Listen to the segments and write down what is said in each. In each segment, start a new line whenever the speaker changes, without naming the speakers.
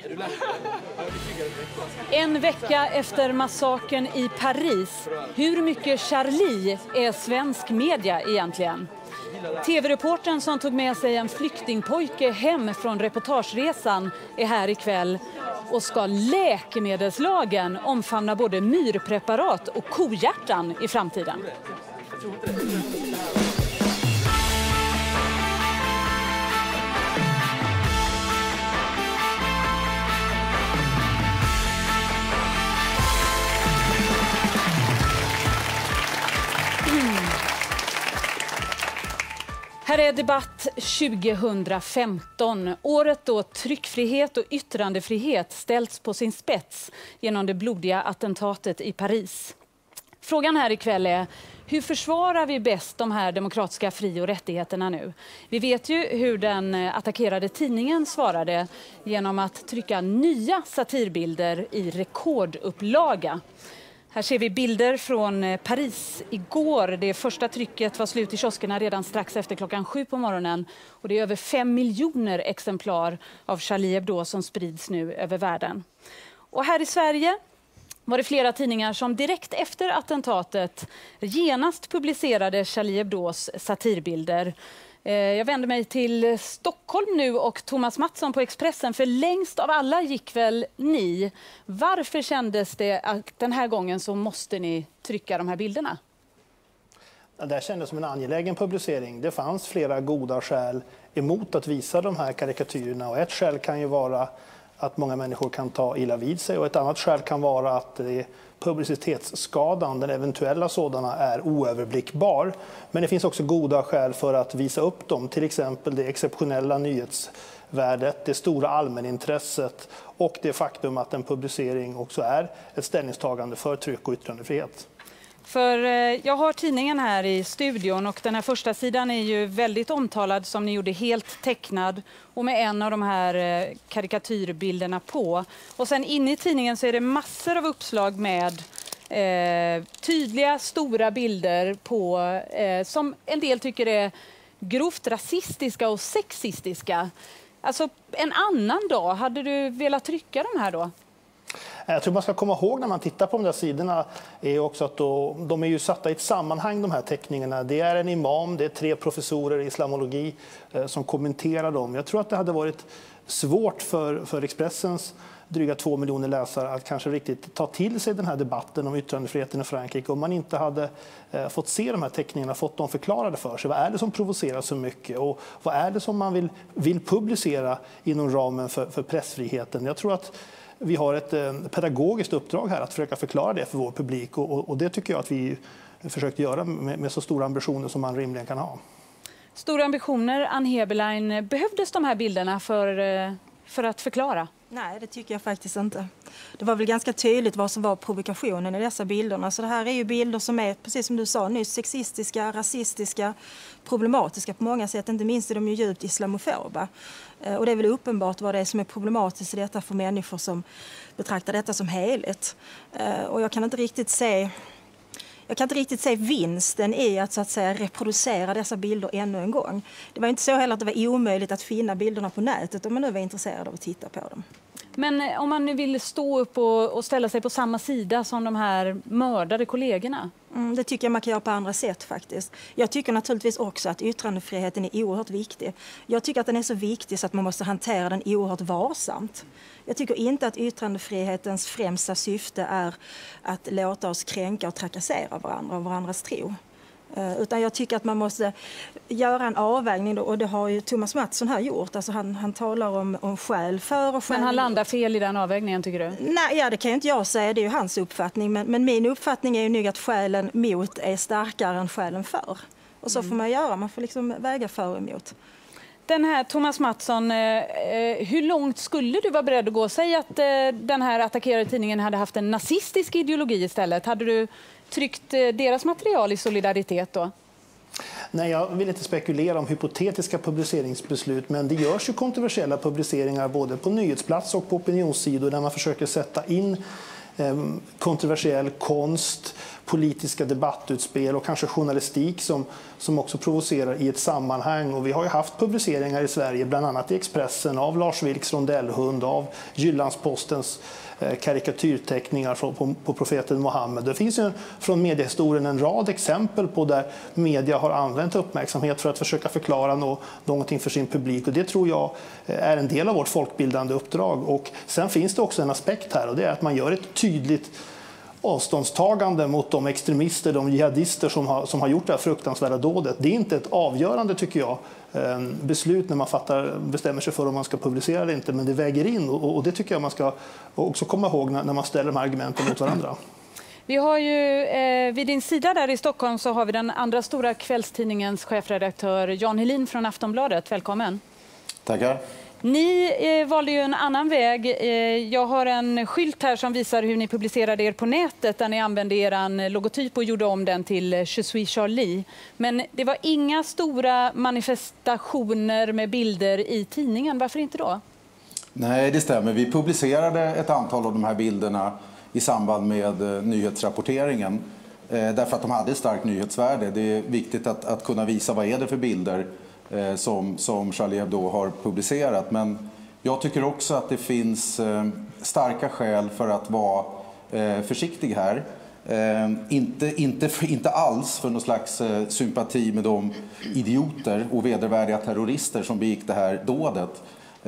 En vecka efter massakern i Paris, hur mycket Charlie är svensk media egentligen? TV-reportern som tog med sig en flyktingpojke hem från reportageresan är här ikväll. Och ska läkemedelslagen omfamna både myrpreparat och kohjärtan i framtiden? Här är debatt 2015, året då tryckfrihet och yttrandefrihet ställts på sin spets genom det blodiga attentatet i Paris. Frågan här ikväll är, hur försvarar vi bäst de här demokratiska fri- och rättigheterna nu? Vi vet ju hur den attackerade tidningen svarade genom att trycka nya satirbilder i rekordupplaga. Här ser vi bilder från Paris igår. Det första trycket var slut i kioskerna redan strax efter 7:00 på morgonen. Och det är över 5 miljoner exemplar av Charlie Hebdo som sprids nu över världen. Och här i Sverige var det flera tidningar som direkt efter attentatet genast publicerade Charlie Hebdos satirbilder. Jag vänder mig till Stockholm nu och Thomas Mattsson på Expressen, för längst av alla gick väl ni. Varför kändes det att den här gången så måste ni trycka de här bilderna?
Det kändes som en angelägen publicering. Det fanns flera goda skäl emot att visa de här karikatyrerna, och ett skäl kan ju vara att många människor kan ta illa vid sig, och ett annat skäl kan vara att publicitetsskadan, den eventuella sådana, är oöverblickbar. Men det finns också goda skäl för att visa upp dem, till exempel det exceptionella nyhetsvärdet, det stora allmänintresset och det faktum att en publicering också är ett ställningstagande för tryck- och yttrandefrihet.
För jag har tidningen här i studion och den här första sidan är ju väldigt omtalad, som ni gjorde, helt tecknad och med en av de här karikatyrbilderna på. Och sen inne i tidningen så är det massor av uppslag med tydliga, stora bilder på som en del tycker är grovt rasistiska och sexistiska. Alltså en annan dag, hade du velat trycka de här då?
Jag tror man ska komma ihåg när man tittar på de där sidorna är också att de är ju satta i ett sammanhang, de här teckningarna. Det är en imam, det är 3 professorer i islamologi som kommenterar dem. Jag tror att det hade varit svårt för Expressens dryga 2 miljoner läsare att kanske riktigt ta till sig den här debatten om yttrandefriheten i Frankrike om man inte hade fått se de här teckningarna, fått dem förklarade för sig. Vad är det som provocerar så mycket och vad är det som man vill publicera inom ramen för pressfriheten? Jag tror att vi har ett pedagogiskt uppdrag här att försöka förklara det för vår publik, och det tycker jag att vi försökt göra med så stora ambitioner som man rimligen kan ha. Stora ambitioner, Ann Heberlein. Behövdes de här bilderna för att förklara?
Nej, det tycker jag faktiskt inte. Det var väl ganska tydligt vad som var provokationen i dessa bilderna. Så det här är ju bilder som är, precis som du sa nyss, sexistiska, rasistiska, problematiska på många sätt. Inte minst är de ju djupt islamofoba. Och det är väl uppenbart vad det är som är problematiskt i detta för människor som betraktar detta som helhet. Och jag kan inte riktigt se vinsten i att, så att säga, reproducera dessa bilder ännu en gång. Det var inte så heller att det var omöjligt att finna bilderna på nätet om man nu var intresserad av att titta på dem.
Men om man nu vill stå upp och ställa sig på samma sida som de här mördade kollegorna?
Det tycker jag man kan göra på andra sätt faktiskt. Jag tycker naturligtvis också att yttrandefriheten är oerhört viktig. Jag tycker att den är så viktig så att man måste hantera den oerhört varsamt. Jag tycker inte att yttrandefrihetens främsta syfte är att låta oss kränka och trakassera varandra och varandras tro. Utan jag tycker att man måste göra en avvägning, och det har ju Thomas Mattsson här gjort. Alltså han talar om skäl för och skäl.
Men han landar fel i den avvägningen, tycker du?
Nej, det kan ju inte jag säga. Det är ju hans uppfattning. Men min uppfattning är ju nog att skälen mot är starkare än skälen för. Och så får man göra. Man får liksom väga för och emot.
Den här Thomas Mattsson, hur långt skulle du vara beredd att gå? Säg att den här attackerade tidningen hade haft en nazistisk ideologi istället. Hade du tryckt deras material i solidaritet då? Nej, jag vill inte spekulera om hypotetiska publiceringsbeslut, men det görs ju kontroversiella publiceringar både på nyhetsplats och på opinionssidor där man försöker sätta in
kontroversiell konst, politiska debattutspel och kanske journalistik som också provocerar i ett sammanhang. Och vi har ju haft publiceringar i Sverige, bland annat i Expressen, av Lars Vilks rondellhund, av Jyllandspostens karikatyrteckningar på profeten Mohammed. Det finns ju från mediehistorien en rad exempel på där media har använt uppmärksamhet för att försöka förklara någonting för sin publik. Och det tror jag är en del av vårt folkbildande uppdrag. Och sen finns det också en aspekt här, och det är att man gör ett tydligt avståndstagande mot de extremister, de jihadister som har gjort det här fruktansvärda dådet. Det är inte ett avgörande, tycker jag, beslut när man bestämmer sig för om man ska publicera eller inte, men det väger in, och det tycker jag man ska också komma ihåg när man ställer de här argumenten mot varandra.
Vi har ju vid din sida där i Stockholm så har vi den andra stora kvällstidningens chefredaktör Jan Helin från Aftonbladet. Välkommen.
Tackar.
Ni valde ju en annan väg. Jag har en skylt här som visar hur ni publicerade er på nätet, där ni använde er logotyp och gjorde om den till Je suis Charlie. Men det var inga stora manifestationer med bilder i tidningen. Varför inte då?
Nej, det stämmer. Vi publicerade ett antal av de här bilderna i samband med nyhetsrapporteringen. Därför att de hade ett starkt nyhetsvärde. Det är viktigt att kunna visa vad är det för bilder som Charlie Hebdo har publicerat. Men jag tycker också att det finns starka skäl för att vara försiktig här. Inte alls för någon slags sympati med de idioter och vedervärdiga terrorister som begick det här dådet.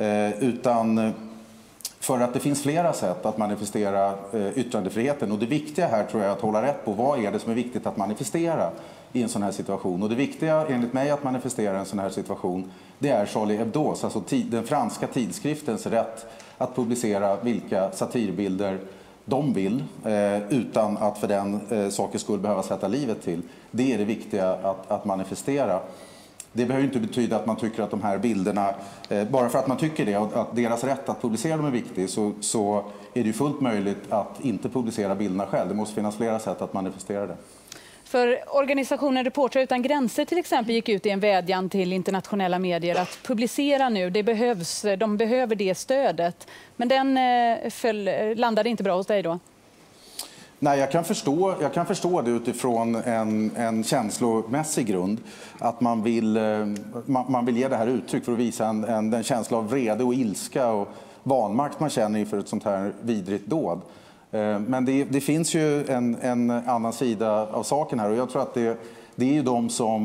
Utan för att det finns flera sätt att manifestera yttrandefriheten. Och det viktiga här tror jag är att hålla rätt på vad är det som är viktigt att manifestera i en sån här situation. Och det viktiga enligt mig att manifestera en sån här situation, det är Charlie Hebdos, alltså den franska tidskriftens rätt att publicera vilka satirbilder de vill utan att för den sakens skull behöva sätta livet till. Det är det viktiga att manifestera. Det behöver inte betyda att man tycker att de här bilderna, bara för att man tycker det och att deras rätt att publicera dem är viktig, så är det ju fullt möjligt att inte publicera bilderna själv. Det måste finnas flera sätt att manifestera det.
För organisationen Reportrar utan gränser till exempel gick ut i en vädjan till internationella medier att publicera nu, det behövs, de behöver det stödet. Men den landade inte bra hos dig då?
Nej, jag kan förstå det utifrån en känslomässig grund. Att man vill ge det här uttryck för att visa den känsla av vrede och ilska och vanmakt man känner inför ett sånt här vidrigt dåd. Men det finns ju en annan sida av saken här, och jag tror att det är ju de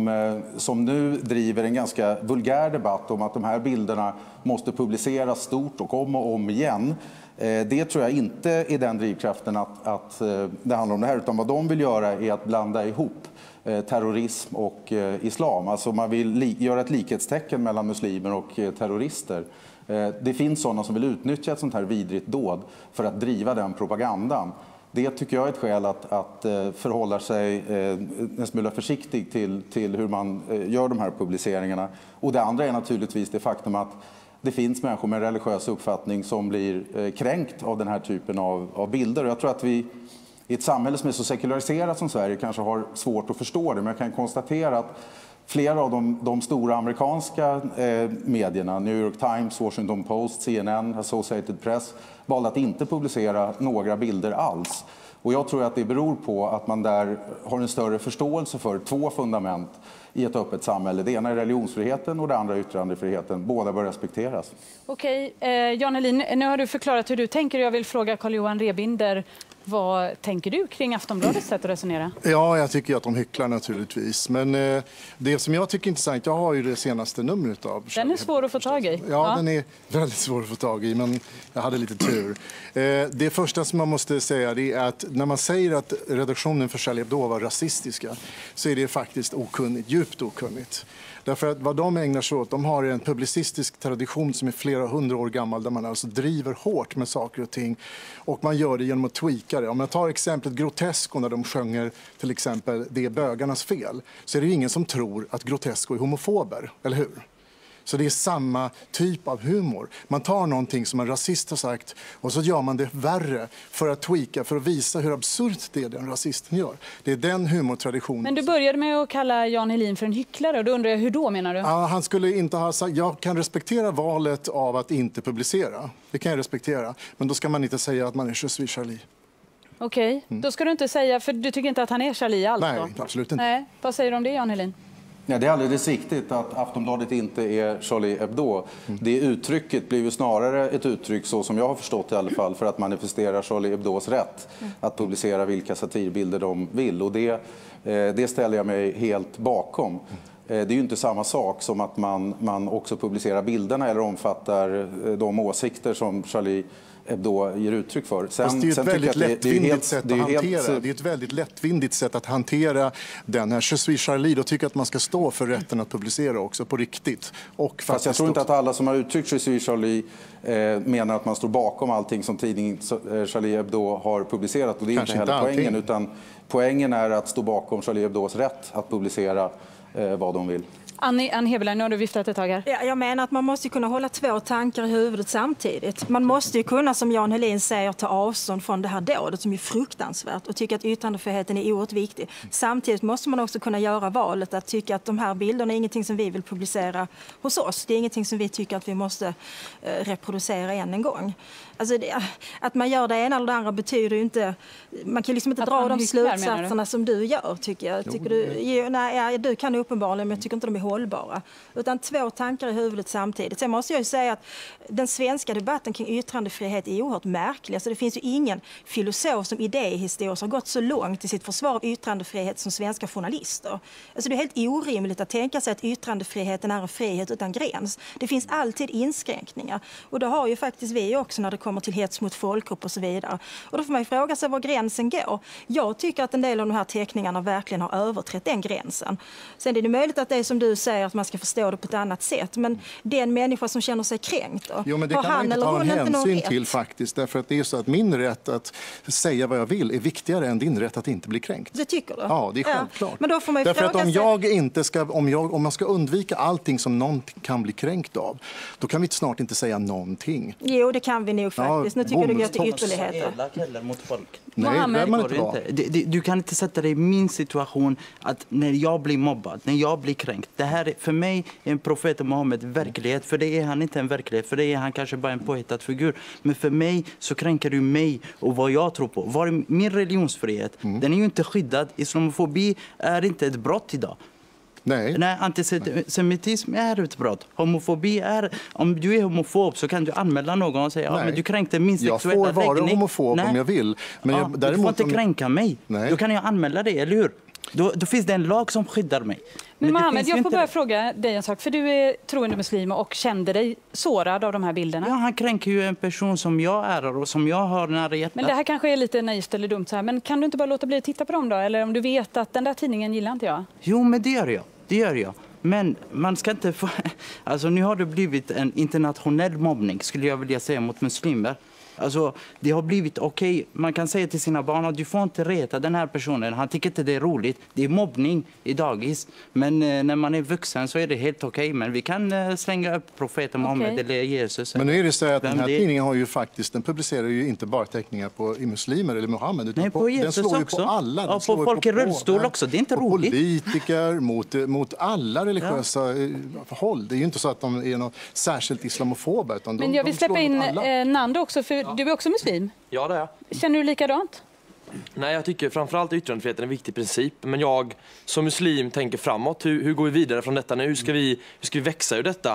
som nu driver en ganska vulgär debatt om att de här bilderna måste publiceras stort och om igen. Det tror jag inte är den drivkraften att det handlar om det här, utan vad de vill göra är att blanda ihop terrorism och islam. Alltså man vill göra ett likhetstecken mellan muslimer och terrorister. Det finns sådana som vill utnyttja ett sånt här vidrigt dåd för att driva den propagandan. Det tycker jag är ett skäl att förhålla sig en smula försiktig till hur man gör de här publiceringarna. Och det andra är naturligtvis det faktum att det finns människor med religiös uppfattning som blir kränkt av den här typen av bilder. Och jag tror att vi i ett samhälle som är så sekulariserat som Sverige kanske har svårt att förstå det. Men jag kan konstatera att flera av de stora amerikanska medierna, New York Times, Washington Post, CNN, Associated Press, valde att inte publicera några bilder alls. Och jag tror att det beror på att man där har en större förståelse för två fundament i ett öppet samhälle. Det ena är religionsfriheten och det andra är yttrandefriheten. Båda bör respekteras.
Okej, Jan Helin, nu har du förklarat hur du tänker. Jag vill fråga Carl-Johan Rebinder, vad tänker du kring Aftonbladets sätt att resonera?
Ja, jag tycker att de hycklar naturligtvis. Men det som jag tycker är intressant, jag har ju det senaste numret av...
Den är svår att få tag i.
Ja, den är väldigt svår att få tag i, men jag hade lite tur. Det första som man måste säga är att när man säger att redaktionen för Charlie Hebdo var rasistiska så är det faktiskt okunnigt, djupt okunnigt. Därför att vad de ägnar sig åt, de har en publicistisk tradition som är flera hundra år gammal där man alltså driver hårt med saker och ting och man gör det genom att tweaka det. Om jag tar exemplet Grotesco när de sjunger till exempel det är bögarnas fel, så är det ju ingen som tror att Grotesco är homofober, eller hur? Så det är samma typ av humor. Man tar någonting som en rasist har sagt och så gör man det värre för att tweaka, för att visa hur absurt det är den rasisten gör. Det är den humortraditionen.
Men du började med att kalla Jan Helin för en hycklare och då undrar jag hur då menar du?
Ja, han skulle inte ha sagt, jag kan respektera valet av att inte publicera. Det kan jag respektera. Men då ska man inte säga att man är Je suis Charlie.
Okej, då ska du inte säga, för du tycker inte att han är Charlie alls?
Nej,
då?
absolut inte.
Nej. Vad säger du om det, Jan Helin?
Ja, det är alldeles riktigt att Aftonbladet inte är Charlie Hebdo. Det uttrycket blir ju snarare ett uttryck, så som jag har förstått i alla fall, för att manifestera Charlie Hebdos rätt att publicera vilka satirbilder de vill. Och det ställer jag mig helt bakom. Det är ju inte samma sak som att man också publicerar bilderna eller omfattar de åsikter som Charlie Hebdo ger uttryck för.
Det är ett väldigt lättvindigt sätt att hantera den här Je suis Charlie. Då tycker jag att man ska stå för rätten att publicera också på riktigt. Och
fast jag tror inte att alla som har uttryckt Je suis Charlie menar att man står bakom allting som tidningen Charlie Hebdo har publicerat. Och det är inte heller poängen, utan poängen är att stå bakom Charlie Hebdos rätt att publicera vad de vill.
Ann Heberlein, nu har du viftat ett tag här.
Ja, jag menar att man måste kunna hålla två tankar i huvudet samtidigt. Man måste ju kunna, som Jan Helin säger, ta avstånd från det här dådet som är fruktansvärt och tycka att yttrandefriheten är oerhört viktig. Samtidigt måste man också kunna göra valet att tycka att de här bilderna är ingenting som vi vill publicera hos oss. Det är ingenting som vi tycker att vi måste reproducera än en gång. Alltså att man gör det ena eller det andra betyder ju inte... Man kan liksom inte dra de slutsatserna som du gör, tycker jag. Du kan uppenbarligen, men jag tycker inte de är hållbara. Utan två tankar i huvudet samtidigt. Sen måste jag ju säga att den svenska debatten kring yttrandefrihet är oerhört märklig. Alltså det finns ju ingen filosof som idéhistoriskt har gått så långt i sitt försvar av yttrandefrihet som svenska journalister. Alltså det är helt orimligt att tänka sig att yttrandefriheten är en frihet utan gräns. Det finns alltid inskränkningar. Och det har ju faktiskt vi också när det kommer till hets mot folkgrupp och så vidare. Och då får man ju fråga sig var gränsen går. Jag tycker att en del av de här teckningarna verkligen har överträtt den gränsen. Sen är det möjligt att det är som du säger att man ska förstå det på ett annat sätt. Men det är en människa som känner sig kränkt.
Jo, men det kan man inte ta hänsyn till faktiskt. Därför att det är så att min rätt att säga vad jag vill är viktigare än din rätt att inte bli kränkt.
Det tycker du?
Ja, det är självklart.
Men då får man ju
därför att om man ska undvika allting som någon kan bli kränkt av, då kan vi snart inte säga någonting.
Jo, det kan vi nog faktiskt. Nu tycker du går till ytterligheter.
Mot folk.
Nej, det man inte vara.
Du kan inte sätta dig i min situation att när jag blir mobbad, när jag blir kränkt. Det här är för mig en profet Muhammed verklighet. För det är han inte en verklighet. För det är han kanske bara en påhittad figur. Men för mig så kränker du mig och vad jag tror på. Var är min religionsfrihet? Den är ju inte skyddad. Islamofobi är inte ett brott idag.
Nej,
antisemitism är ett brott. Homofobi är... Om du är homofob så kan du anmäla någon och säga men du kränkte min sexuella läggning.
Jag får vara homofob om jag vill. Men
du får inte kränka mig. Nej. Då kan jag anmäla det, eller hur? Då finns det en lag som skyddar mig.
Men Mohammed, jag får bara fråga dig en sak. För du är troende muslim och kände dig sårad av de här bilderna.
Ja, han kränker ju en person som jag är och som jag har nära hjärtat.
Men det här kanske är lite naivt eller dumt så här. Men kan du inte bara låta bli att titta på dem då? Eller om du vet att den där tidningen gillar inte jag?
Jo, men det gör jag. Men man ska inte få... Alltså nu har det blivit en internationell mobbning, skulle jag vilja säga, mot muslimer. Alltså, det har blivit okej. Man kan säga till sina barn att du får inte reta den här personen. Han tycker inte det är roligt. Det är mobbning i dagis. Men när man är vuxen så är det helt okej. Men vi kan slänga upp profeten Muhammed eller Jesus.
Men nu är det så att den här tidningen har ju faktiskt, den publicerar ju inte bara teckningar på muslimer eller Muhammed. Utan
nej, på Jesus
den slår
också.
Ju på alla. Den
på folk i rullstol också. Det är inte roligt.
Politiker, mot alla religiösa håll. Det är ju inte så att de är något särskilt islamofoba. Utan
men jag vill släppa in Nando också, för du är också muslim.
Ja, det är jag.
Känner du likadant?
Nej, jag tycker framförallt att yttrandefriheten är en viktig princip. Men jag som muslim tänker framåt. Hur går vi vidare från detta nu? Hur ska vi växa ur detta?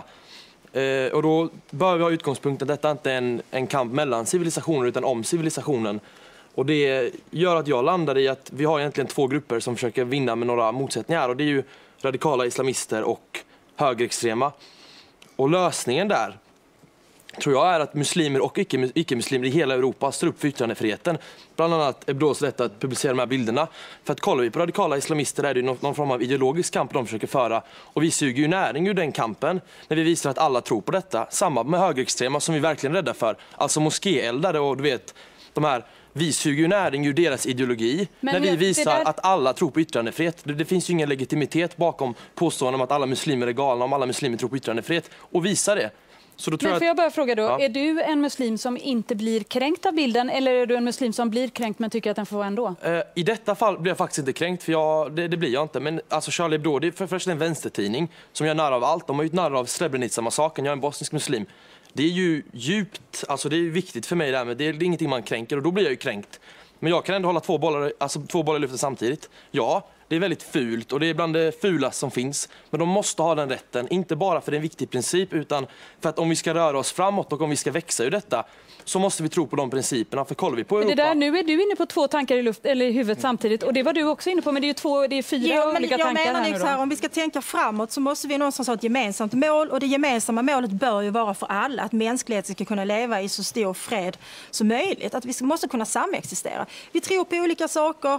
Och då bör vi ha utgångspunkten att detta inte är en kamp mellan civilisationer utan om civilisationen. Och det gör att jag landar i att vi har egentligen två grupper som försöker vinna med några motsättningar. Och det är ju radikala islamister och högerextrema. Och lösningen där tror jag är att muslimer och icke-muslimer i hela Europa står upp för yttrandefriheten. Bland annat Hebdos rätt att publicera de här bilderna. För att kollar vi på radikala islamister är det någon form av ideologisk kamp de försöker föra. Och vi suger ju näring ur den kampen när vi visar att alla tror på detta. Samma med högerextrema som vi verkligen är rädda för. Alltså moskéeldare och du vet, de här... Vi suger ju näring ur deras ideologi när vi visar att alla tror på yttrandefrihet. Det finns ju ingen legitimitet bakom påståenden om att alla muslimer är galna om alla muslimer tror på yttrandefrihet. Och visa det. Så då tror
får jag bara fråga då, är du en muslim som inte blir kränkt av bilden eller är du en muslim som blir kränkt men tycker att den får vara ändå?
I detta fall blir jag faktiskt inte kränkt för det blir jag inte. Men alltså Charlie Hebdo, det är för först en vänstertidning som gör narr av allt. De har ju narr av Srebrenica-massakern, jag är en bosnisk muslim. Det är ju djupt, alltså det är viktigt för mig där, men det är ingenting man kränker och då blir jag ju kränkt. Men jag kan ändå hålla två bollar i luften samtidigt. Ja, det är väldigt fult och det är bland det fulaste som finns. Men de måste ha den rätten, inte bara för det är en viktig princip utan för att om vi ska röra oss framåt och om vi ska växa ur detta så måste vi tro på de principerna. För kollar vi på Europa...
Det där, nu är du inne på 2 tankar i huvudet samtidigt och det var du också inne på, men det är 4 olika tankar
jag menar
här nu då.
Om vi ska tänka framåt så måste vi någonstans ha ett gemensamt mål och det gemensamma målet bör ju vara för alla att mänskligheten ska kunna leva i så stor fred som möjligt. Att vi måste kunna samexistera. Vi tror på olika saker.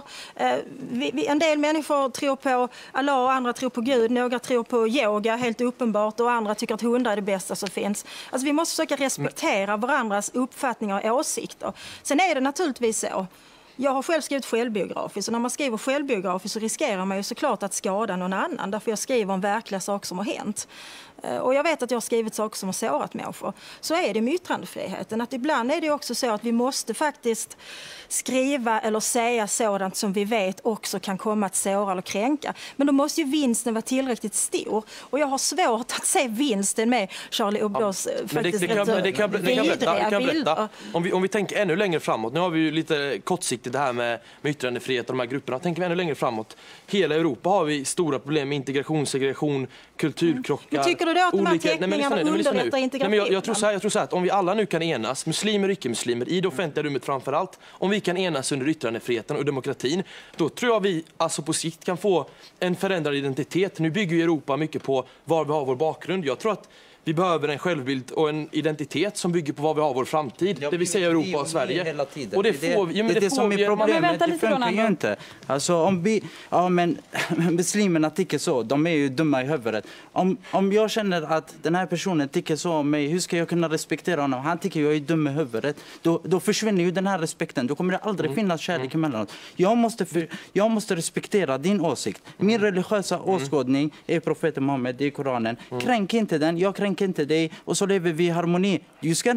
En del människor tror på Allah och andra tror på Gud. Några tror på yoga, helt uppenbart, och andra tycker att hundar är det bästa som finns. Alltså vi måste försöka respektera varandras uppfattningar och åsikter. Sen är det naturligtvis så. Jag har själv skrivit självbiografiskt och när man skriver självbiografiskt så riskerar man ju såklart att skada någon annan därför jag skriver om verkliga saker som har hänt. Och jag vet att jag har skrivit saker som har sårat människor. Så är det med yttrandefriheten. Att ibland är det också så att vi måste faktiskt skriva eller säga sådant som vi vet också kan komma att såra eller kränka. Men då måste ju vinsten vara tillräckligt stor. Och jag har svårt att se vinsten med Charlie Hebdos faktiskt vidriga bilder.
Om vi tänker ännu längre framåt. Nu har vi ju lite kortsiktigt det här med yttrandefrihet och de här grupperna. Tänker vi ännu längre framåt. Hela Europa har vi stora problem med integration, segregation, kulturkrockar.
Tycker du då att de här teckningarna underlättar integration?
Jag tror så här att om vi alla nu kan enas, muslimer och icke-muslimer, i det offentliga rummet framför allt, om vi kan enas under yttrandefriheten och demokratin, då tror jag vi alltså på sikt kan få en förändrad identitet. Nu bygger ju Europa mycket på var vi har vår bakgrund. Jag tror att vi behöver en självbild och en identitet som bygger på vad vi har vår framtid. Det vill säga Europa och Sverige.
Hela tiden.
Och det får vi.
Det är det som är problemet. Det funkar ju inte. Alltså om vi... Ja, men muslimerna tycker så. De är ju dumma i huvudet. Om jag känner att den här personen tycker så om mig, hur ska jag kunna respektera honom? Han tycker jag är dum i huvudet. Då försvinner ju den här respekten. Då kommer det aldrig finnas kärlek emellan oss. Jag måste respektera din åsikt. Min religiösa åskådning är profeten Muhammed, det är Koranen. Kränk inte den. Jag kränker inte dig och så lever vi i harmoni. Du kan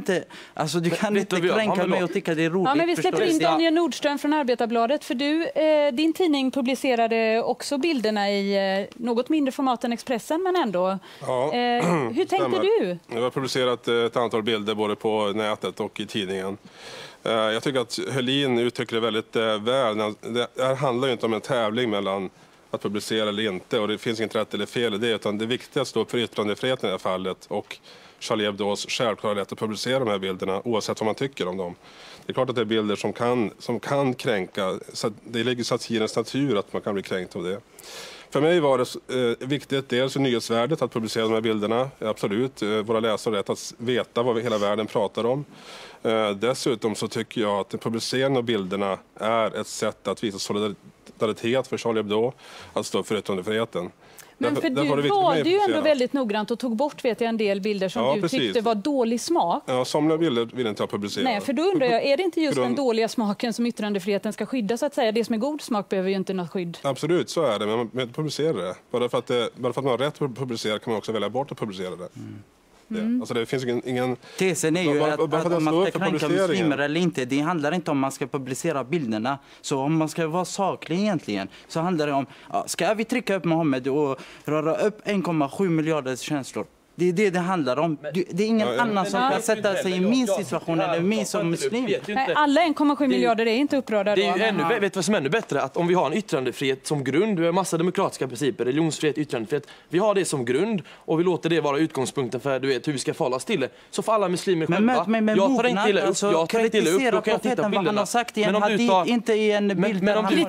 inte kränka mig och tycka det är roligt.
Ja, men vi släpper in Daniel Nordström från Arbetarbladet för din tidning publicerade också bilderna i något mindre format än Expressen men ändå.
Ja,
hur tänkte du?
Jag har publicerat ett antal bilder både på nätet och i tidningen. Jag tycker att Helin uttrycker det väldigt väl. Det här handlar ju inte om en tävling mellan att publicera eller inte, och det finns inget rätt eller fel i det, utan det viktiga står för yttrandefriheten i det här fallet och Charlie Hebdos självklara rätt att publicera de här bilderna oavsett vad man tycker om dem. Det är klart att det är bilder som kan kränka, så det ligger i satirens natur att man kan bli kränkt av det. För mig var det viktigt dels i nyhetsvärdet att publicera de här bilderna, absolut. Våra läsare har rätt att veta vad hela världen pratar om. Dessutom så tycker jag att publiceringen av bilderna är ett sätt att visa solidaritet för Charlie Hebdo, att stå för yttrandefriheten.
Men för du valde ju ändå väldigt noggrant och tog bort en del bilder som du tyckte var dålig smak.
Ja, somliga bilder vill inte jag publicera.
Nej, för då undrar jag, är det inte just den dåliga smaken som yttrandefriheten ska skydda så att säga? Det som är god smak behöver ju inte något skydd.
Absolut, så är det, men man publicerar det. Bara för att man har rätt att publicera kan man också välja bort att publicera det. Alltså det finns ingen...
Tesen är ju att man ska kränka muslimer eller inte. Det handlar inte om man ska publicera bilderna. Så om man ska vara saklig egentligen så handlar det om, ska vi trycka upp Mohammed och röra upp 1,7 miljarders känslor? Det är det handlar om. Det är ingen annan som kan sätta sig i min situation eller min som muslim.
Nej, alla 1,7 miljarder är inte upprörda då.
Det är ju vet vad som är ännu bättre? Att om vi har en yttrandefrihet som grund, vi har massa demokratiska principer, religionsfrihet, yttrandefrihet, vi har det som grund och vi låter det vara utgångspunkten för hur vi ska förhålla oss till det. Så får alla muslimer själva. Jag tar inte illa upp, då kan jag titta på bilderna.
Sagt men om du tar inte i en bild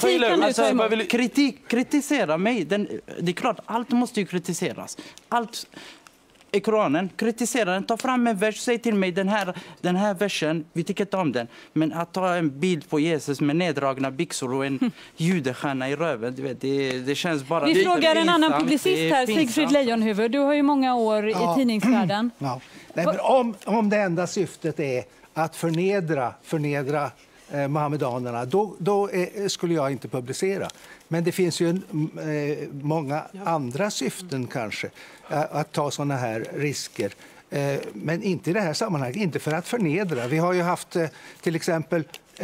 kritisera mig. Det är klart, allt måste ju kritiseras. Allt i Koranen, kritisera den, ta fram en vers, säg till mig den här versen, vi tycker inte om den. Men att ta en bild på Jesus med neddragna byxor och en judestjärna i röven, du vet, det känns bara...
Vi frågar en annan publicist här, Sigfrid Leijonhuvud. Du har ju många år i tidningsvärlden.
Ja. Nej, men om det enda syftet är att förnedra muhammedanerna, då skulle jag inte publicera. Men det finns ju många andra syften kanske att ta såna här risker. Men inte i det här sammanhanget, inte för att förnedra. Vi har ju haft till exempel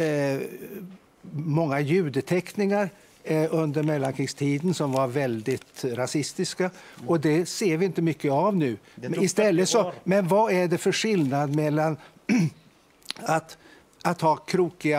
många judeteckningar under mellankrigstiden som var väldigt rasistiska. Och det ser vi inte mycket av nu. Men vad är det för skillnad mellan att ha krokiga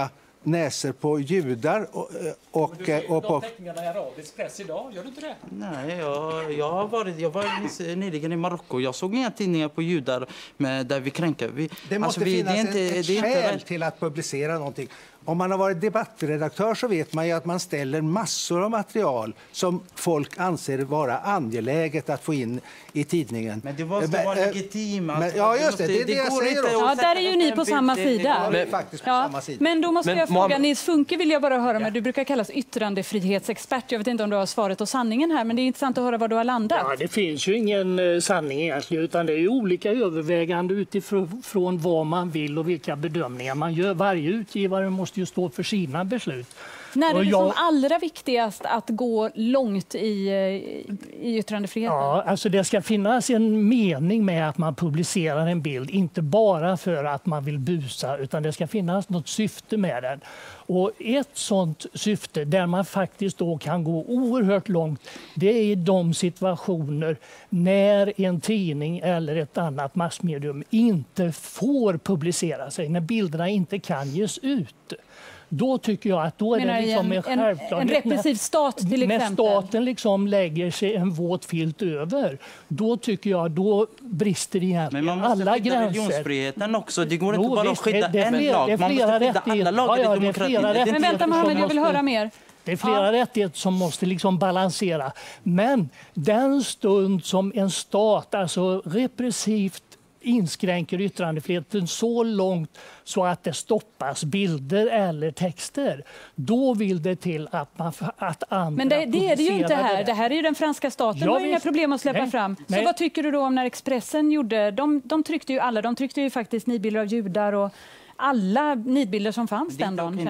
näser på judar och på...
teckningarna i arabisk press idag, gör du inte det?
Nej, jag var nyligen i Marocko. Jag såg inga tidningar på judar där vi kränker.
Det måste finnas ett skäl till att publicera någonting. Om man har varit debattredaktör så vet man ju att man ställer massor av material som folk anser vara angeläget att få in i tidningen.
Men det måste vara legitimt.
Ja, just det. Det är det jag säger också.
Ja, där är ju ni på samma sida. Men då måste jag fråga, Nils Funke vill jag bara höra med. Du brukar kallas yttrandefrihetsexpert. Jag vet inte om du har svaret och sanningen här, men det är intressant att höra var du har landat.
Ja, det finns ju ingen sanning egentligen, utan det är ju olika överväganden utifrån vad man vill och vilka bedömningar man gör. Varje utgivare måste ju stå för sina beslut.
När är det som allra viktigast att gå långt i yttrandefriheten?
Ja, alltså det ska finnas en mening med att man publicerar en bild, inte bara för att man vill busa, utan det ska finnas något syfte med den. Och ett sådant syfte där man faktiskt då kan gå oerhört långt, det är i de situationer när en tidning eller ett annat massmedium inte får publicera sig, när bilderna inte kan ges ut. Då tycker jag att då är det liksom en självklarhet.
En repressiv stat till exempel.
När staten liksom lägger sig en våt filt över, då tycker jag då brister egentligen alla gränser. Men man måste skydda
religionsfriheten också. Det går inte bara att skydda en lag. Man måste skydda alla lagar i demokratin.
Men vänta Mohammed, jag vill höra mer.
Det är flera rättigheter som måste liksom balansera. Men den stund som en stat alltså repressivt inskränker yttrandefriheten så långt så att det stoppas bilder eller texter, då vill det till att andra.
Men det är det ju inte här. Det här är ju den franska staten. De har inga problem att släppa fram. Så vad tycker du då om när Expressen gjorde? De tryckte ju alla. De tryckte ju faktiskt nidbilder av judar och alla nidbilder som fanns den dagen.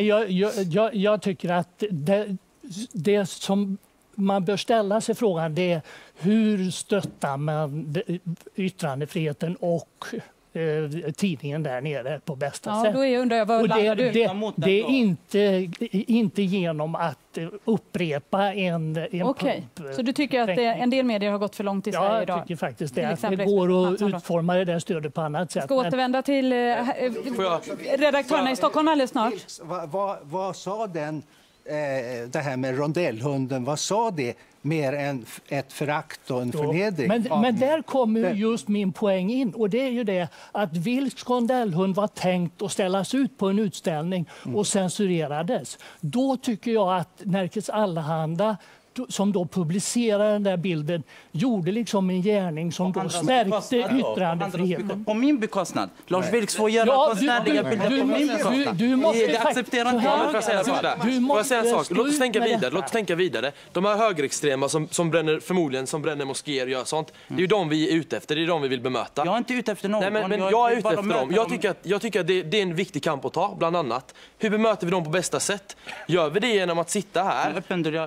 Jag tycker att det som man bör ställa sig frågan, det är hur stöttar man yttrandefriheten och tidningen där nere på bästa sätt.
Då undrar jag, vad landar du?
Det är inte genom att upprepa en
Okej. Så du tycker att en del medier har gått för långt i Sverige idag?
Jag tycker faktiskt det. Det går att utforma det där stödet på annat sätt.
Jag ska återvända till redaktörerna i Stockholm alldeles snart.
Vad sa det här med rondellhunden, vad sa det mer än ett förakt och en förnedring?
Men där kommer just min poäng in, och det är ju det att Vilks rondellhund var tänkt att ställas ut på en utställning och censurerades. Då tycker jag att Nerikes Allehanda, som då publicerade den där bilden, gjorde liksom en gärning som då stärkte yttrandefriheten.
På min bekostnad. Lars Vilks får göra konstnärliga bilder på min bekostnad. Det accepterar inte jag.
Får jag säga en sak? Låt oss tänka vidare. De här högerextrema som bränner moskéer och gör sånt, det är ju de vi är ute efter. Det är de vi vill bemöta.
Jag är inte ute efter någon.
Nej, men jag är ute efter dem. Jag tycker att det är en viktig kamp att ta, bland annat. Hur bemöter vi dem på bästa sätt? Gör vi det genom att sitta här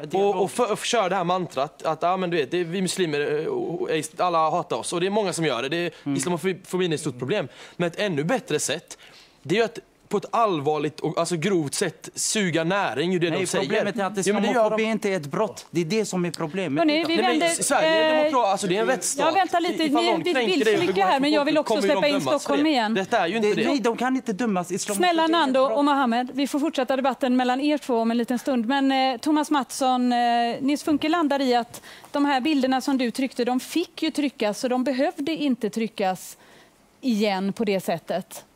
och kör det här mantrat att men du vet, vi muslimer, alla hatar oss, och det är många som gör det. Islamofobin är ett stort problem. Men ett ännu bättre sätt, det är ju att på ett allvarligt och alltså grovt sätt suga näring ur det de säger.
Problemet är att islamofobi inte är ett brott. Det är det som är problemet.
Sverige är demokrat, alltså det är en rättsstat.
Jag väntar lite, ni vill så mycket här, men jag vill också släppa in Stockholm igen.
Detta är ju inte det.
Nej, de kan inte dömas.
Snälla Nando och Mohammed, vi får fortsätta debatten mellan er två om en liten stund. Men Thomas Mattsson, Nils Funke landar i att de här bilderna som du tryckte, de fick ju tryckas, så de behövde inte tryckas igen på det sättet.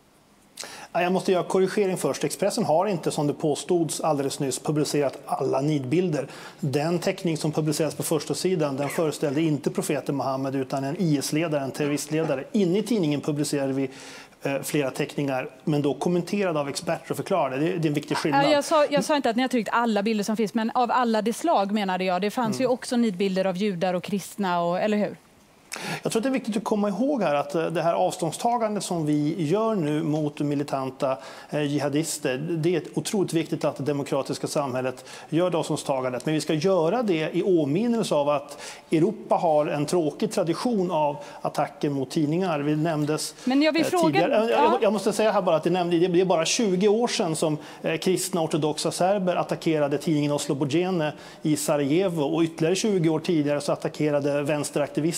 Jag måste göra korrigering först. Expressen har inte, som det påstods alldeles nyss, publicerat alla nidbilder. Den teckning som publicerades på första sidan, den föreställde inte profeten Mohammed utan en IS-ledare, en terroristledare. Inne i tidningen publicerade vi flera teckningar, men då kommenterade av experter och förklarade. Det är en viktig skillnad.
Jag sa inte att ni har tryckt alla bilder som finns, men av alla de slag menade jag. Det fanns ju också nidbilder av judar och kristna, eller hur?
Jag tror att det är viktigt att komma ihåg här att det här avståndstagandet som vi gör nu mot militanta jihadister, det är otroligt viktigt att det demokratiska samhället gör det avståndstagandet. Men vi ska göra det i åminnelse av att Europa har en tråkig tradition av attacker mot tidningar. Vi nämndes tidigare. Jag måste säga här bara att det är bara 20 år sedan som kristna ortodoxa serber attackerade tidningen Oslobodjene i Sarajevo, och ytterligare 20 år tidigare så attackerade vänsteraktivister i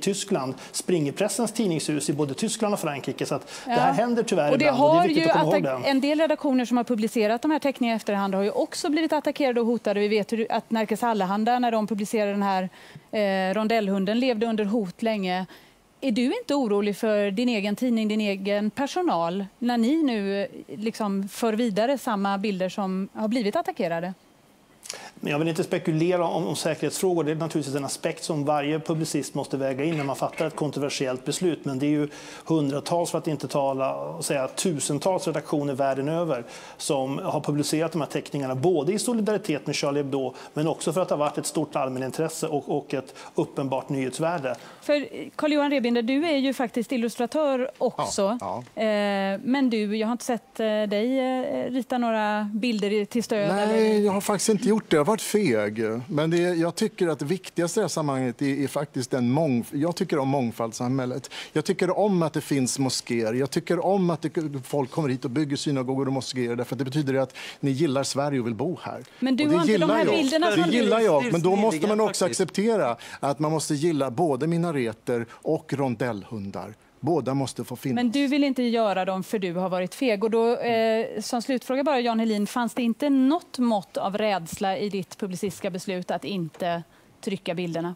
Tyskland springer pressens tidningshus i både Tyskland och Frankrike. Så att det här händer tyvärr
och det
ibland.
har
Och det är viktigt att komma ihåg det.
en del redaktioner som har publicerat de här teckningarna i efterhand har ju också blivit attackerade och hotade. Vi vet att Nerikes Allehanda, när de publicerade den här rondellhunden, levde under hot länge. Är du inte orolig för din egen tidning, din egen personal, när ni nu liksom för vidare samma bilder som har blivit attackerade?
Men jag vill inte spekulera om säkerhetsfrågor. Det är naturligtvis en aspekt som varje publicist måste väga in när man fattar ett kontroversiellt beslut. Men det är ju hundratals, för att inte tala och säga tusentals redaktioner världen över som har publicerat de här teckningarna, både i solidaritet med Charlie Hebdo men också för att det har varit ett stort allmänintresse och ett uppenbart nyhetsvärde.
För Carl-Johan Rebinder, du är ju faktiskt illustratör också.
Ja.
Men jag har inte sett dig rita några bilder till stöd.
Nej, jag har faktiskt inte gjort det. Jag har varit feg. Men jag tycker att det viktigaste i det här sammanhanget är faktiskt jag tycker om mångfaldssamhället. Jag tycker om att det finns moskéer. Jag tycker om att folk kommer hit och bygger synagogor och moskéer, därför att det betyder att ni gillar Sverige och vill bo här. Men
du har inte de här bilderna som
det gillar jag, men då måste man också acceptera att man måste gilla både minareter och rondellhundar. Båda måste få finnas.
Men du vill inte göra dem för du har varit feg. Och då, som slutfråga bara, Jan Helin, fanns det inte något mått av rädsla i ditt publicistiska beslut att inte trycka bilderna?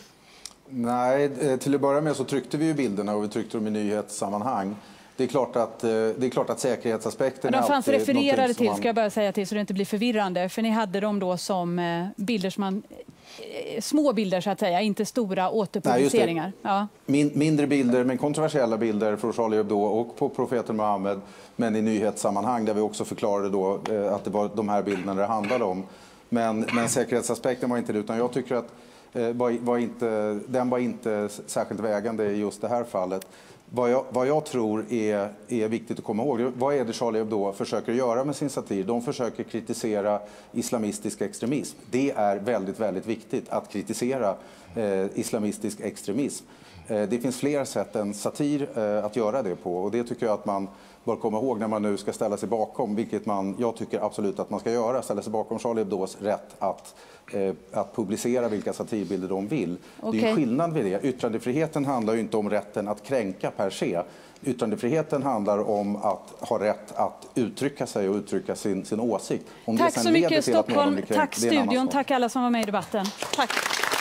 Nej, till att börja med så tryckte vi ju bilderna och vi tryckte dem i nyhetssammanhang. Det är klart att säkerhetsaspekten
de fanns refererade till,
man...
ska jag bara säga till så det inte blir förvirrande. För ni hade dem då som bilder som man... små bilder så att säga, inte stora återpubliceringar. Ja.
Mindre bilder, men kontroversiella bilder från Charlie Hebdo och på profeten Muhammed, men i nyhetssammanhang där vi också förklarade då att det var de här bilderna det handlade om. Men säkerhetsaspekten var inte det, utan jag tycker att den var inte särskilt vägande i just det här fallet. Vad jag tror är viktigt att komma ihåg, vad är det Charlie Hebdo försöker göra med sin satir? De försöker kritisera islamistisk extremism. Det är väldigt, väldigt viktigt att kritisera islamistisk extremism. Det finns fler sätt än satir att göra det på, och det tycker jag att man bör komma ihåg när man nu ska ställa sig bakom, vilket jag tycker absolut att man ska göra, ställa sig bakom Charlie Hebdos rätt att publicera vilka satirbilder de vill. Okay. Det är en skillnad vid det. Yttrandefriheten handlar ju inte om rätten att kränka per se. Yttrandefriheten handlar om att ha rätt att uttrycka sig och uttrycka sin åsikt. Om
tack så mycket Stockholm, tack studion, tack alla som var med i debatten. Tack.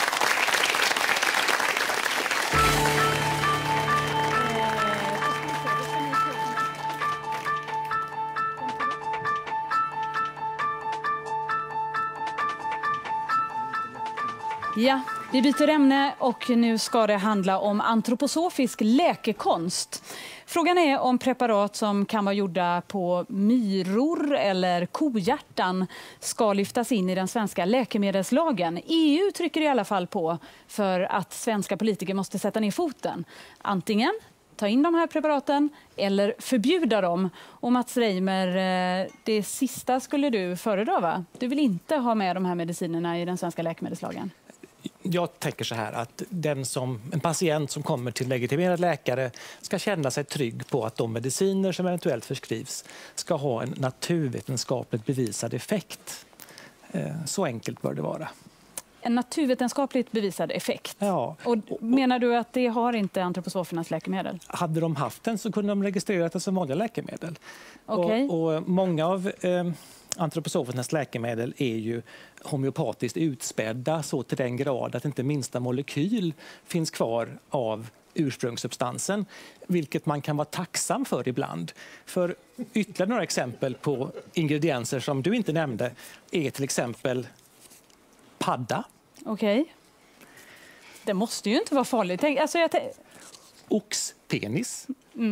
Ja, vi byter ämne och nu ska det handla om antroposofisk läkekonst. Frågan är om preparat som kan vara gjorda på myror eller kohjärtan ska lyftas in i den svenska läkemedelslagen. EU trycker i alla fall på för att svenska politiker måste sätta ner foten. Antingen ta in de här preparaten eller förbjuda dem. Och Mats Reimer, det sista skulle du föredra, va? Du vill inte ha med de här medicinerna i den svenska läkemedelslagen?
Jag tänker så här att en patient som kommer till legitimerad läkare ska känna sig trygg på att de mediciner som eventuellt förskrivs ska ha en naturvetenskapligt bevisad effekt. Så enkelt bör det vara.
En naturvetenskapligt bevisad effekt?
Ja.
Och menar du att det har inte antroposofernas läkemedel?
Hade de haft den så kunde de registrera det som vanliga läkemedel.
Okay.
Och många av antroposofernas läkemedel är ju homeopatiskt utspädda så till den grad att inte minsta molekyl finns kvar av ursprungssubstansen, vilket man kan vara tacksam för ibland. För ytterligare några exempel på ingredienser som du inte nämnde är till exempel padda.
Okej. Det måste ju inte vara farligt.
Oxpenis.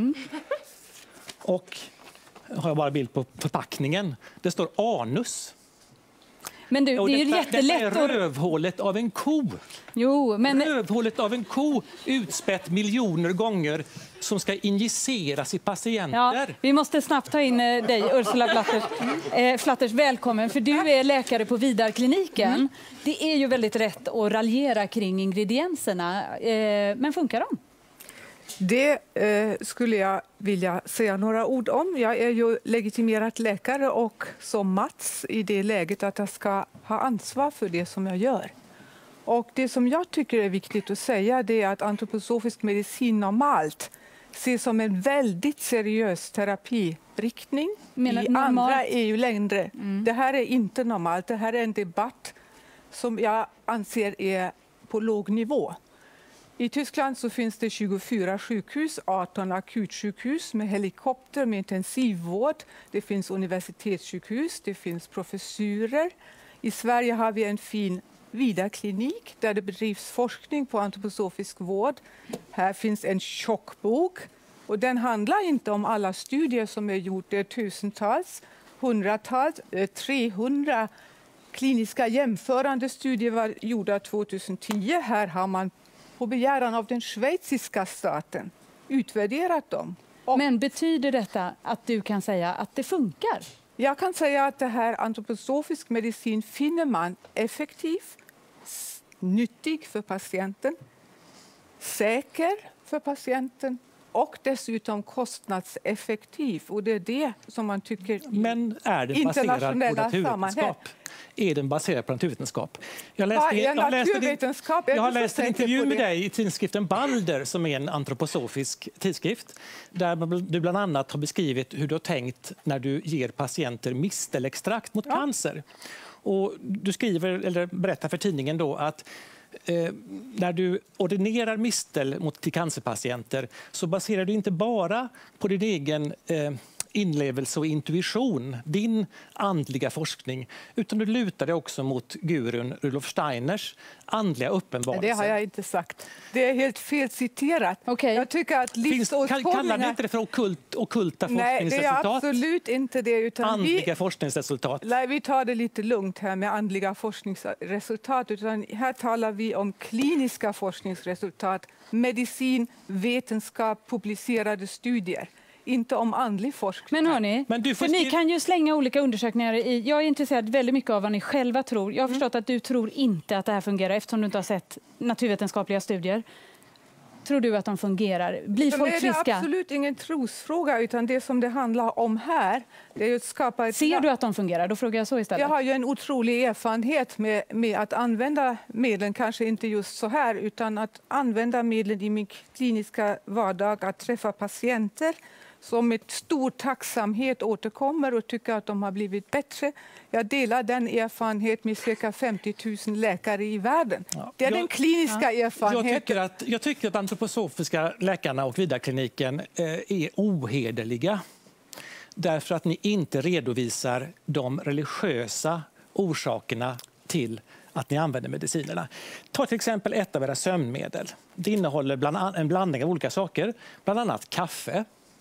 Och har jag bara bild på förpackningen. Det står anus.
Men du, det är ju jättelätt.
Det är rövhålet av en ko.
Jo, men...
Rövhålet av en ko utspätt miljoner gånger som ska injiceras i patienter.
Ja, vi måste snabbt ta in dig, Ursula Flatters. Välkommen, för du är läkare på Vidarkliniken. Det är ju väldigt rätt att raljera kring ingredienserna. Men funkar de?
Det skulle jag vilja säga några ord om. Jag är ju legitimerad läkare och som Mats i det läget att jag ska ha ansvar för det som jag gör. Och det som jag tycker är viktigt att säga det är att antroposofisk medicin normalt ses som en väldigt seriös terapiriktning i andra EU-länder. Det här är inte normalt. Det här är en debatt som jag anser är på låg nivå. I Tyskland så finns det 24 sjukhus, 18 akutsjukhus med helikopter med intensivvård. Det finns universitetssjukhus, det finns professurer. I Sverige har vi en fin Vida-klinik där det bedrivs forskning på antroposofisk vård. Här finns en tjock bok och den handlar inte om alla studier som är gjort. Det är tusentals, hundratals, 300 kliniska jämförande studier var gjorda 2010. Här har man på begäran av den schweiziska staten utvärderat dem.
Men betyder detta att du kan säga att det funkar?
Jag kan säga att det här antroposofisk medicin finner man effektiv, nyttig för patienten, säker för patienten och dessutom kostnadseffektiv. Och det är det som man tycker
Men är den baserad på naturvetenskap? Är den baserad på naturvetenskap? Jag har läst en intervju med dig i tidskriften Balder som är en antroposofisk tidskrift där du bland annat har beskrivit hur du har tänkt när du ger patienter mistelextrakt mot cancer. Och du skriver eller berättar för tidningen då att när du ordinerar mistel till cancerpatienter så baserar du inte bara på din egen inlevelse och intuition, din andliga forskning, utan du lutar dig också mot gurun Rudolf Steiners andliga uppenbarelse.
Det har jag inte sagt. Det är helt fel citerat. Jag tycker att
kallar ni inte det för ockulta forskningsresultat?
Nej, det är absolut inte det. Utan
andliga forskningsresultat?
Nej, vi tar det lite lugnt här med andliga forskningsresultat. Utan här talar vi om kliniska forskningsresultat, medicin, vetenskap, publicerade studier. Inte om andlig forskning.
Men hörni, för ni kan ju slänga olika undersökningar i. Jag är intresserad väldigt mycket av vad ni själva tror. Jag har förstått att du tror inte att det här fungerar eftersom du inte har sett naturvetenskapliga studier. Tror du att de fungerar? Blir folk friska?
Det är absolut ingen trosfråga utan det som det handlar om här det är att skapa ett...
Ser du att de fungerar? Då frågar jag så istället.
Jag har ju en otrolig erfarenhet med att använda medlen, kanske inte just så här utan att använda medlen i min kliniska vardag, att träffa patienter som med stor tacksamhet återkommer och tycker att de har blivit bättre. Jag delar den erfarenhet med cirka 50 000 läkare i världen. Det är den kliniska erfarenheten.
Jag tycker att antroposofiska läkarna och Vida-kliniken är ohederliga. Därför att ni inte redovisar de religiösa orsakerna till att ni använder medicinerna. Ta till exempel ett av era sömnmedel. Det innehåller en blandning av olika saker, bland annat kaffe.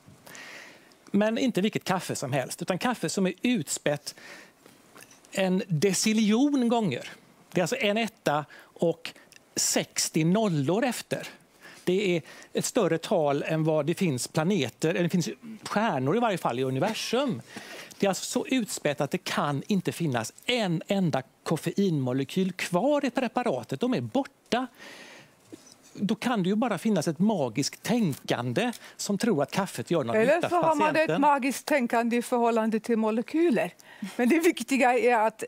Men inte vilket kaffe som helst, utan kaffe som är utspätt 1 deciljon gånger. Det är alltså 1 etta och 60 nollor efter. Det är ett större tal än vad det finns planeter, eller det finns stjärnor i varje fall i universum. Det är alltså så utspätt att det kan inte finnas en enda koffeinmolekyl kvar i preparatet. De är borta. Då kan det ju bara finnas ett magiskt tänkande som tror att kaffet gör något nytta för patienten.
Eller så har man ett magiskt tänkande i förhållande till molekyler. Men det viktiga är att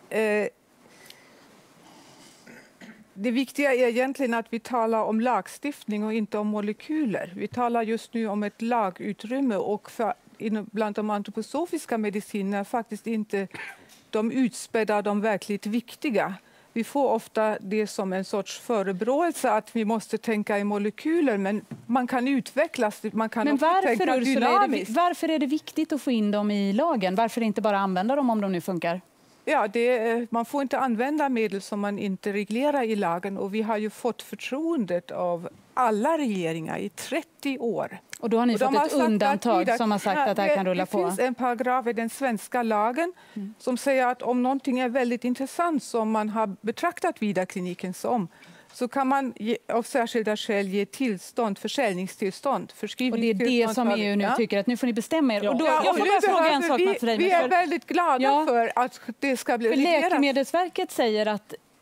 det viktiga är egentligen att vi talar om lagstiftning och inte om molekyler. Vi talar just nu om ett lagutrymme och bland de antroposofiska medicinerna faktiskt inte de utspädda, de verkligt viktiga. Vi får ofta det som en sorts förebråelse att vi måste tänka i molekyler, men man kan utvecklas, man kan också tänka dynamiskt.
Varför är det viktigt att få in dem i lagen? Varför inte bara använda dem om de nu funkar?
Ja, man får inte använda medel som man inte reglerar i lagen och vi har ju fått förtroendet av alla regeringar i 30 år.
Och då har ni fått ett undantag som har sagt att det här kan rulla på?
Det finns en paragraf i den svenska lagen som säger att om någonting är väldigt intressant som man har betraktat Vida-kliniken som så kan man av särskilda skäl ge tillstånd, försäljningstillstånd, förskrivningstillstånd.
Och det är det som EU nu tycker att nu får ni bestämma er. Och då, jag får bara fråga en sak, Mats Reimer.
Vi är väldigt glada för att det ska bli reglerat.
Läkemedelsverket säger att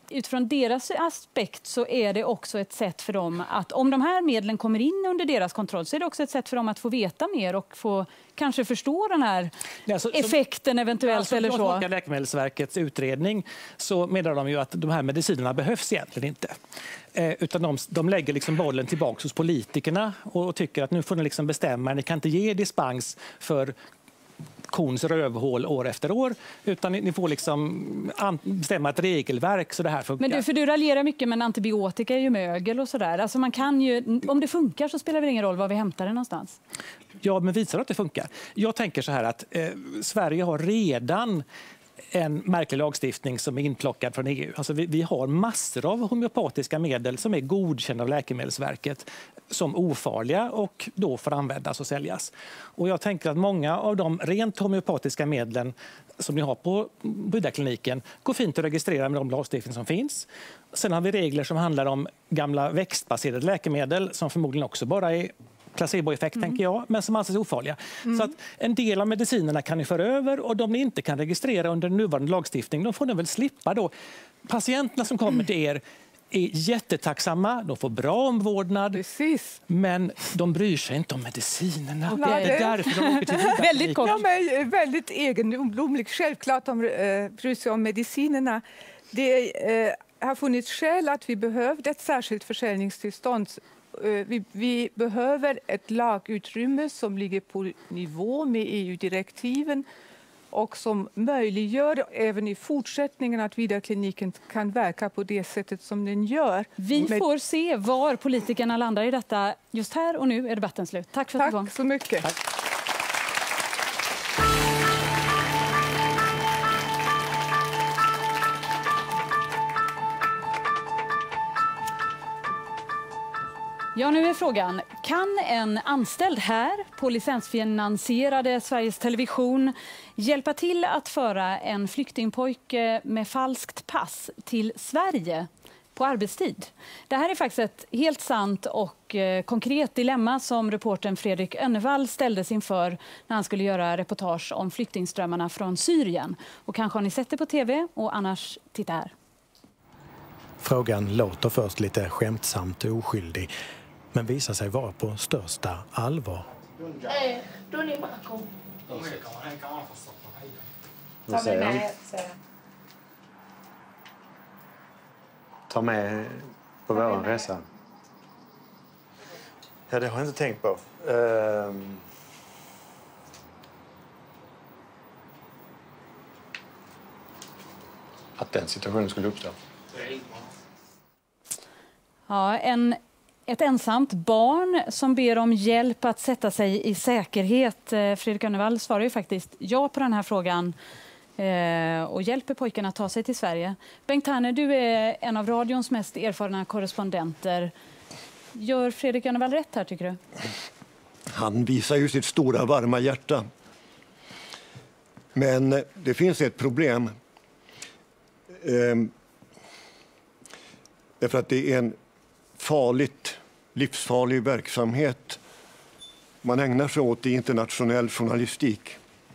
utifrån deras aspekt så är det också ett sätt för dem att, om de här medlen kommer in under deras kontroll, så är det också ett sätt för dem att få veta mer och få kanske förstå den här effekten eventuellt eller så.
Om Läkemedelsverkets utredning så meddelar de ju att de här medicinerna behövs egentligen inte. Utan de lägger liksom bollen tillbaka hos politikerna och tycker att nu får ni liksom bestämma, ni kan inte ge dispens för kons rövhål år efter år, utan ni får liksom bestämma ett regelverk så det här funkar.
Men du raljerar mycket, men antibiotika är ju mögel och sådär. Alltså man kan ju, om det funkar så spelar det ingen roll var vi hämtar det någonstans.
Ja, men visar att det funkar. Jag tänker så här att Sverige har redan en märklig lagstiftning som är inplockad från EU. Alltså vi har massor av homeopatiska medel som är godkända av Läkemedelsverket som ofarliga och då får användas och säljas. Och jag tänker att många av de rent homeopatiska medlen som ni har på Budakliniken går fint att registrera med de lagstiftningar som finns. Sen har vi regler som handlar om gamla växtbaserade läkemedel som förmodligen också bara är placeboeffekt, tänker jag, men som anses ofarliga. Så att en del av medicinerna kan ni föra över, och de ni inte kan registrera under nuvarande lagstiftning, de får ni väl slippa då. Patienterna som kommer till er är jättetacksamma, de får bra omvårdnad.
Precis.
Men de bryr sig inte om medicinerna.
Okay.
Det är därför de åker till
väldigt kort. Väldigt egendomligt. Självklart de bryr sig om medicinerna. Det har funnits skäl att vi behövde ett särskilt försäljningstillstånd. Vi behöver ett lagutrymme som ligger på nivå med EU-direktiven och som möjliggör även i fortsättningen att Vidarkliniken kan verka på det sättet som den gör.
Vi får se var politikerna landar i detta. Just här och nu är debatten slut. Tack för att du var.
Tack så mycket.
Tack.
Ja, nu är frågan, kan en anställd här på licensfinansierade Sveriges Television hjälpa till att föra en flyktingpojke med falskt pass till Sverige på arbetstid? Det här är faktiskt ett helt sant och konkret dilemma som reportern Fredrik Önnevall ställdes inför när han skulle göra reportage om flyktingströmmarna från Syrien. Och kanske har ni sett det på tv, och annars titta här.
Frågan låter först lite skämtsamt och oskyldig, men visar sig vara på största allvar.
Ta med på vår resa. Ja, det har jag inte tänkt på. Att den situationen skulle uppstå.
Ja, ett ensamt barn som ber om hjälp att sätta sig i säkerhet. Fredrik Önnevall svarar ju faktiskt ja på den här frågan och hjälper pojken att ta sig till Sverige. Bengt Tanner, du är en av radions mest erfarna korrespondenter. Gör Fredrik Önnevall rätt här, tycker du?
Han visar ju sitt stora varma hjärta. Men det finns ett problem. Därför att det är en livsfarlig verksamhet man ägnar sig åt i internationell journalistik.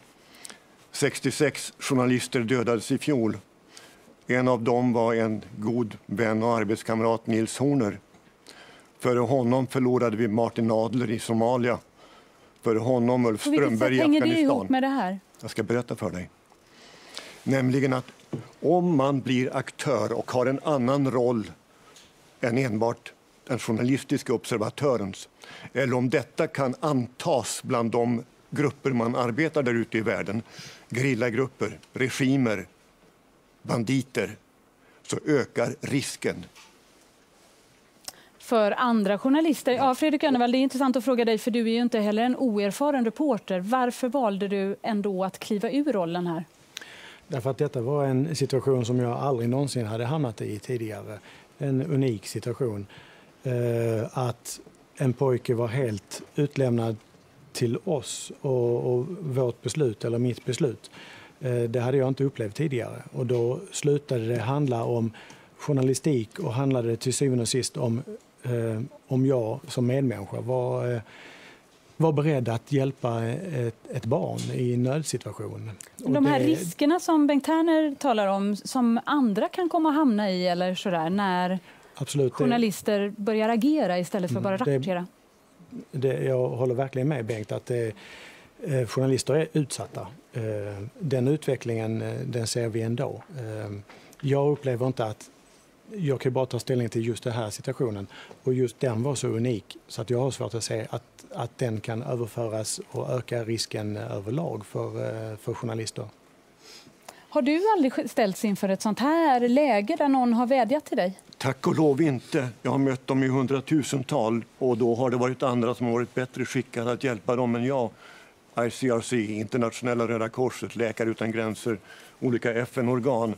66 journalister dödades i fjol. En av dem var en god vän och arbetskamrat, Nils Horner. Före honom förlorade vi Martin Adler i Somalia. Före honom Ulf Strömberg i Afghanistan.
Hänger det ihop med det här?
Jag ska berätta för dig. Nämligen att om man blir aktör och har en annan roll än enbart den journalistiska observatörens, eller om detta kan antas bland de grupper man arbetar där ute i världen, gerillagrupper, regimer, banditer, så ökar risken.
För andra journalister. Ja, Fredrik Önnevall, det är intressant att fråga dig, för du är ju inte heller en oerfaren reporter. Varför valde du ändå att kliva ur rollen här?
Därför att detta var en situation som jag aldrig någonsin hade hamnat i tidigare. En unik situation. Att en pojke var helt utlämnad till oss och vårt beslut, eller mitt beslut. Det hade jag inte upplevt tidigare. Och då slutade det handla om journalistik och handlade till syvende och sist om jag som medmänniska. vara beredd att hjälpa ett barn i en nödsituation.
De här riskerna som Bengt Härner talar om, som andra kan komma att hamna i eller sådär, när journalister börjar agera istället för bara rapportera?
Jag håller verkligen med Bengt att journalister är utsatta. Den utvecklingen den ser vi ändå. Jag upplever inte att jag kan bara ta ställning till just den här situationen och just den var så unik så att jag har svårt att se att den kan överföras och öka risken överlag för journalister.
Har du aldrig ställts inför ett sånt här läge där någon har vädjat till dig?
Tack och lov inte. Jag har mött dem i 100-tusental och då har det varit andra som har varit bättre skickade att hjälpa dem än jag. ICRC, Internationella Röda Korset, Läkare utan gränser, olika FN-organ.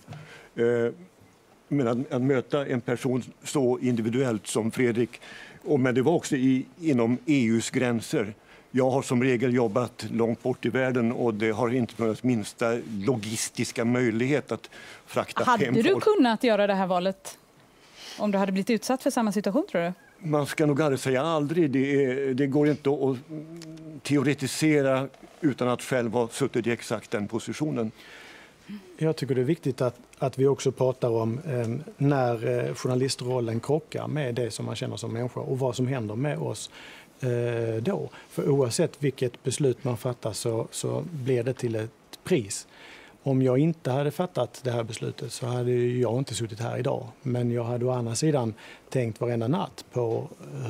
Men att möta en person så individuellt som Fredrik, men det var också inom EUs gränser. Jag har som regel jobbat långt bort i världen och det har inte funnits minsta logistiska möjlighet att frakta hem folk.
Hade du kunnat göra det här valet om du hade blivit utsatt för samma situation, tror du?
Man ska nog aldrig säga aldrig. Det går inte att teoretisera utan att själv ha suttit i exakt den positionen.
Jag tycker det är viktigt att vi också pratar om när journalistrollen krockar med det som man känner som människa och vad som händer med oss då. För oavsett vilket beslut man fattar så blir det till ett pris. Om jag inte hade fattat det här beslutet så hade jag inte suttit här idag. Men jag hade å andra sidan tänkt varenda natt på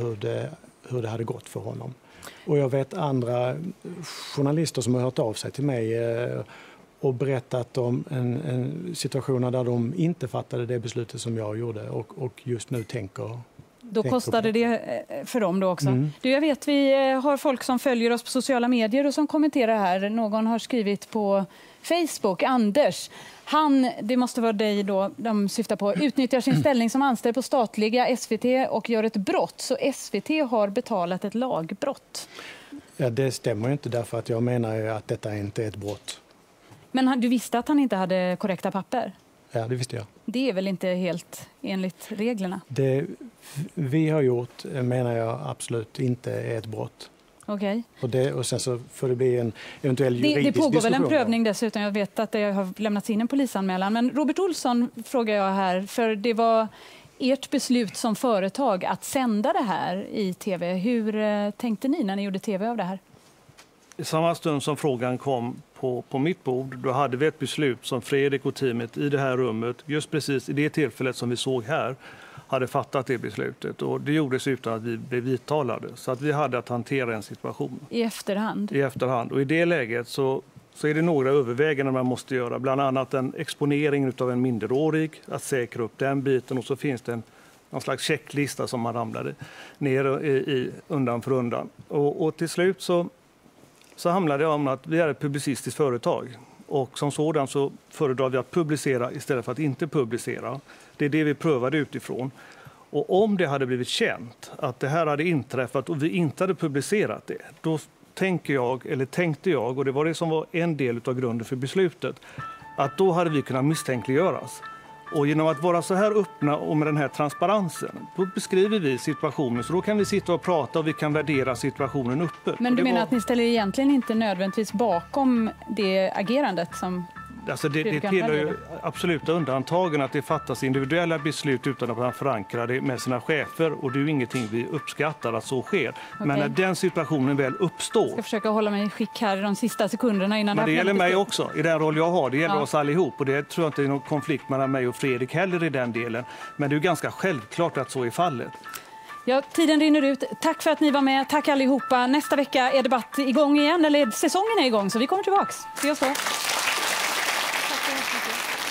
hur det hade gått för honom. Och jag vet andra journalister som har hört av sig till mig och berättat om en situation där de inte fattade det beslutet som jag gjorde och just nu tänker.
Då kostade det för dem då också. Du, jag vet vi har folk som följer oss på sociala medier och som kommenterar här. Någon har skrivit på Facebook, Anders. Det måste vara dig då de syftar på, utnyttjar sin ställning som anställd på statliga SVT och gör ett brott. Så SVT har betalat ett lagbrott.
Ja, det stämmer inte därför att jag menar ju att detta inte är ett brott.
Men du visste att han inte hade korrekta papper?
Ja, det visste jag.
Det är väl inte helt enligt reglerna?
Det vi har gjort menar jag absolut inte är ett brott.
Okej.
Och sen så får det bli en eventuell juridisk diskussion.
Det pågår väl en prövning dessutom. Jag vet att det har lämnats in en polisanmälan. Men Robert Olsson frågar jag här, för det var ert beslut som företag att sända det här i tv. Hur tänkte ni när ni gjorde tv av det här?
I samma stund som frågan kom på mitt bord, då hade vi ett beslut som Fredrik och teamet i det här rummet, just precis i det tillfället som vi såg här, hade fattat det beslutet. Och det gjordes utan att vi blev vidtalade. Så att vi hade att hantera en situation.
I efterhand? I
efterhand. Och i det läget så är det några överväganden man måste göra. Bland annat en exponering av en minderårig, att säkra upp den biten. Och så finns det någon slags checklista som man ramlade ner i undan för undan. Och till slut så handlade det om att vi är ett publicistiskt företag. Och som sådan så föredrar vi att publicera istället för att inte publicera. Det är det vi prövade utifrån. Och om det hade blivit känt att det här hade inträffat och vi inte hade publicerat det, då tänkte jag, och det var det som var en del av grunden för beslutet, att då hade vi kunnat misstänkliggöras. Och genom att vara så här öppna och med den här transparensen, då beskriver vi situationen. Så då kan vi sitta och prata och vi kan värdera situationen uppe.
Men du menar att ni ställer egentligen inte nödvändigtvis bakom det agerandet som...
Alltså det tillhör ju absoluta undantagen att det fattas individuella beslut utan att man förankrar det med sina chefer. Och det är ju ingenting vi uppskattar att så sker. Okay. Men när den situationen väl uppstår... Jag
ska försöka hålla mig i skick här de sista sekunderna innan...
Men det gäller mig också, i den roll jag har. Det gäller oss allihop. Och det tror jag inte är någon konflikt mellan mig och Fredrik heller i den delen. Men det är ju ganska självklart att så är fallet.
Ja, tiden rinner ut. Tack för att ni var med. Tack allihopa. Nästa vecka är debatt igång igen. Eller säsongen är igång, så vi kommer tillbaks. Vi hörs då. Tack så mycket.